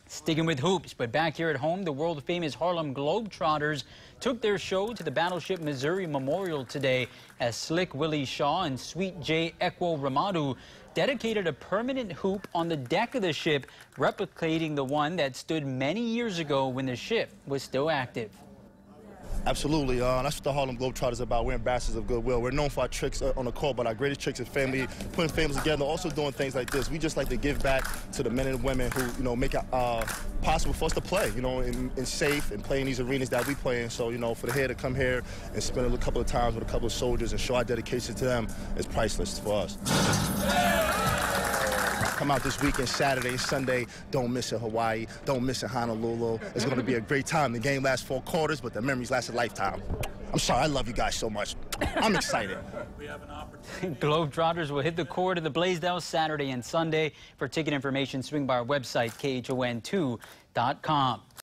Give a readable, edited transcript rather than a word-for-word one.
Sticking with hoops, but back here at home, the world-famous Harlem Globetrotters took their show to the battleship Missouri Memorial today as Slick Willie Shaw and Sweet J Ekworomadu dedicated a permanent hoop on the deck of the ship, replicating the one that stood many years ago when the ship was still active. Absolutely. That's what the Harlem Globetrotters is about. We're ambassadors of goodwill. We're known for our tricks on the court, but our greatest tricks is family, putting families together, also doing things like this. We just like to give back to the men and women who, make it possible for us to play, in safe and play in these arenas that we play in. So, for the head to come here and spend a couple of times with a couple of soldiers and show our dedication to them is priceless for us. Come out this weekend, Saturday, Sunday. Don't miss it, Hawaii. Don't miss it, Honolulu. It's going to be a great time. The game lasts 4 quarters, but the memories last a lifetime. I'm sorry, I love you guys so much. I'm excited. We have an opportunity. Globetrotters will hit the court of the Blaisdell Saturday and Sunday. For ticket information, swing by our website, KHON2.com.